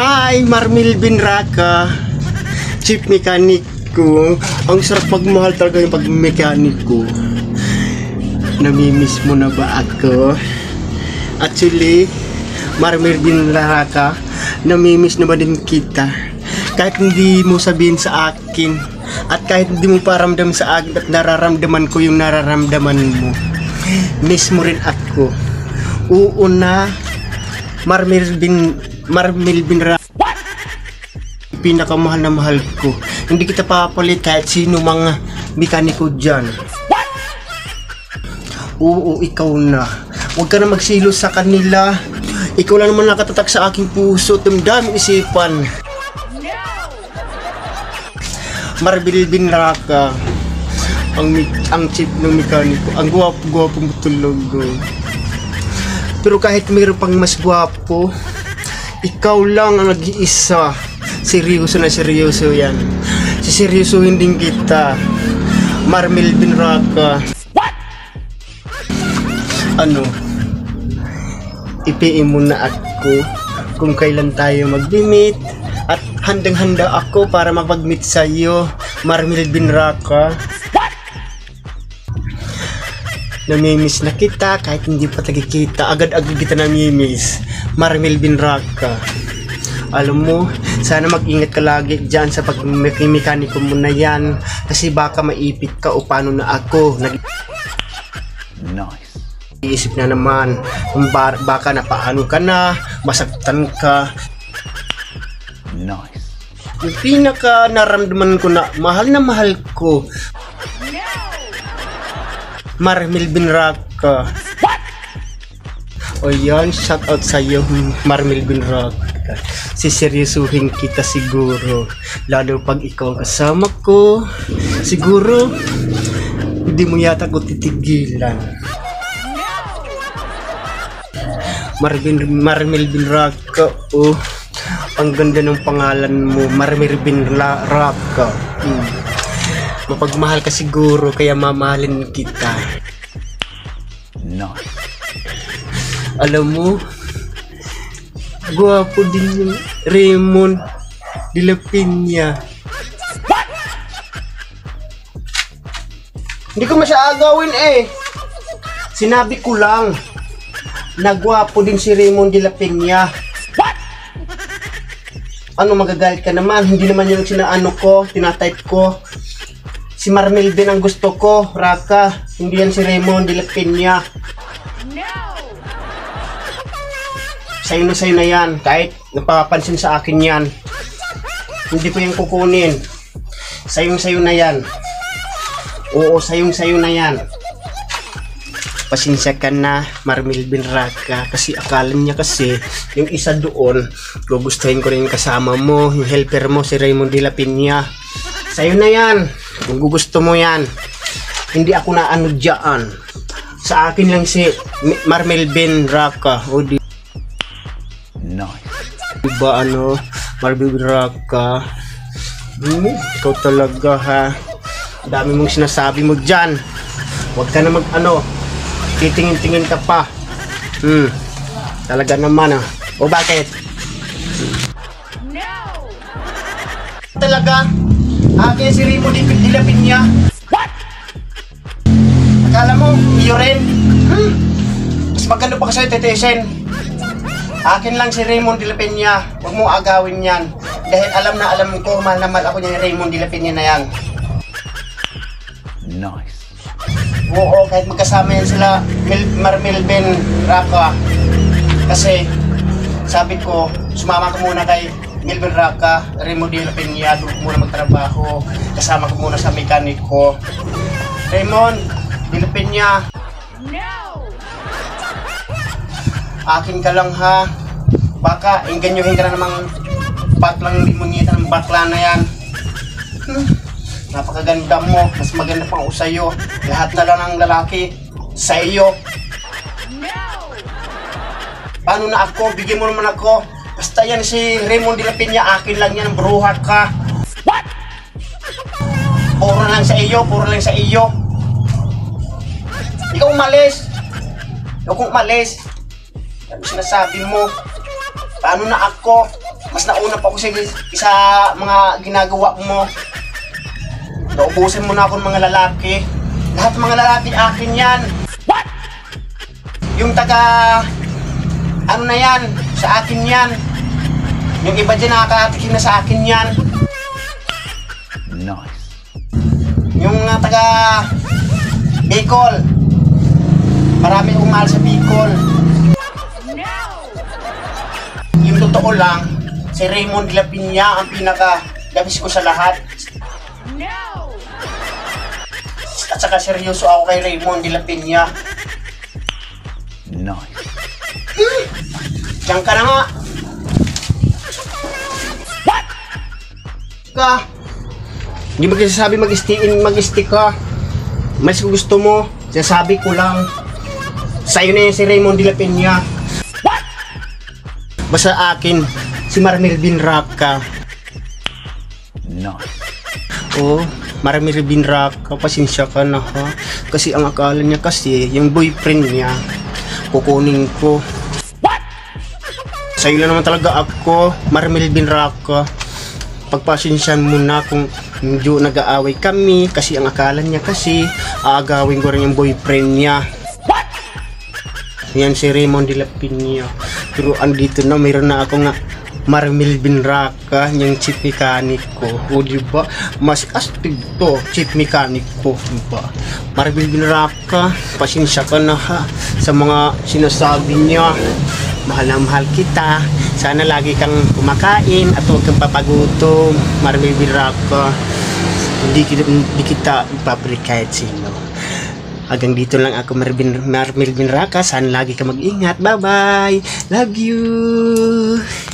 Hi, Marmilvin Raka, chief mechanic ko. Ang sarap magmahal talaga yung pag-mechanic ko. Namimiss mo na ba ako? Actually, Marmilvin Raka, namimiss na ba din kita? Kahit hindi mo sabihin sa akin, at kahit hindi mo paramdam sa akin at nararamdaman ko yung nararamdaman mo, miss mo rin ako. Oo na, Marmilvin Raka, pinakamahal na mahal ko. Hindi kita papalit kahit sino mga mekaniko dyan. Oo, ikaw na. Huwag ka na magsilos sa kanila. Ikaw lang naman nakatatak sa aking puso. Damdaming isipan. Marmilvin Raka, ang chief ng mekaniko. Ang gwapo-gwapo mo tulog. Pero kahit mayroon pang mas gwapo, ikaw lang ang nag-iisa. Seryoso na seryoso yan. Siseryosohin din kita, Marmilvin Raka. Ano? Ipiin mo na ako kung kailan tayo mag-meet. At handang-handa ako para mapag-meet sa'yo, Marmilvin Raka. Namimiss na kita kahit hindi pa tagikita. Agad-agad kita namimiss, Marmilvin Raka. Alam mo, sana mag-ingat ka lagi dyan sa pag-mekaniko mo na yan. Kasi baka maipit ka o paano na ako. Nice. Iisip na naman, baka na paano ka na, masaktan ka. Nice. Yung pinaka naramdaman ko na mahal ko, Marmilvin Raka. O yan, shout out sa'yo, Marmilvin Raka. Siseryosuhin kita siguro, lalo pag ikaw kasama ko. Siguro hindi mo yata ko titigilan, Marmilvin Raka. Oh, ang ganda ng pangalan mo, Marmilvin Raka. Mapagmahal ka siguro, kaya mamahalin kita. Nice. Alam mo, gwapo din yung Raymond de la Peña. Hindi ko agawin eh. Sinabi ko lang na gwapo din si Raymond de la Peña. Ano, magagalit ka naman? Hindi naman yung sinaano ko, tinatype ko. Si Marmilvin ang gusto ko, Raka. Hindi yan si Raymond de la Peña. Sa'yo na yan. Kahit napapansin sa akin yan, hindi ko yung kukunin. Sa'yo na yan. Oo, sa'yo na yan. Pasensya ka na, Marmilvin Raka, kasi akala niya kasi yung isa doon, gugustuhin ko rin kasama mo, yung helper mo, si Raymond de la Peña. Sa'yo na yan, kung gusto mo yan. Hindi ako na ano dyan. Sa akin lang si Marmilvin Raka. O di nice. Diba ano, Marmilvin Raka? Ikaw talaga ha. Dami mong sinasabi mo dyan. Huwag ka na titingin-tingin ka pa. Talaga naman ah. O bakit? No! Talaga? Akin si Raymond de la Peña. What? Akala mo, iyo rin? Mas maganda pa kasi tetesin. Akin lang si Raymond de la Peña. Huwag mo agawin yan. Dahil alam ko, mahal na mahal ako niya ni Raymond de la Peña na yan. Nice. Oo, kahit magkasama yan sila, Marmilvin Raka. Kasi, sabi ko, sumama ko muna kay Marmilvin Raka, Raymond de la Peña, doon muna magtrabaho. Kasama ko muna sa mekaniko. Raymond de la Peña. No! Akin ka lang ha. Baka, inganyohin ka na namang baklang limonita ng bakla na yan. Napakaganda mo. Mas maganda pang ako sa'yo. Lahat na lang ng lalaki sa iyo. No! Paano na ako? Bigyan mo naman ako. Basta yan si Raymond de la Peña, akin lang yan. Bruhat ka. What? Puro lang sa iyo. Ikaw umalis. Ano sinasabi mo? Paano na ako? Mas nauna pa ako sa mga ginagawa mo. Naubusin mo na akong mga lalaki. Lahat ng mga lalaki akin yan. What? Yung taga... Ano na yan? Sa akin yan. Yung iba dyan nakakatikin na sa akin yan. Nice. Yung taga... Bicol. Marami akong mahal sa Bicol. Yung totoo lang, si Raymond de la Piña ang pinaka-dabis ko sa lahat. At saka seryoso ako kay Raymond de la Piña. Nice. Diyan ka na nga. What? Ka. Hindi mo sasabi mag-stick ka. Mas gusto mo, sinasabi ko lang. Sa'yo na yun si Raymond de la Piña. What? Basta akin, si Marmelvin Roca. Nice. Oh, Marmelvin Roca, pasensya ka na ha. Kasi ang akala niya kasi, yung boyfriend niya, kukunin ko. What? Sa'yo lang naman talaga ako, Marmelvin Roca. Pagpasensyahan mo na kung medyo nag-aaway kami kasi ang akala niya kasi aagawin ko rin yung boyfriend niya. What? Yan si Raymond de la Piña. Pero andito na, mayroon na ako nga Marmelvin Roca, yung chief mechanic ko. O diba? Mas astig to, chief mechanic ko, diba? Marmelvin Roca, pasensya ka na ha sa mga sinasabi niya. Mahal na mahal kita. Sana lagi kang kumakain at huwag kang papagutom. Marmelvin Roca, hindi kita ipapalik kahit sino. Hanggang dito lang ako, Marmelvin Roca. Sana lagi ka mag-ingat. Bye-bye. Love you.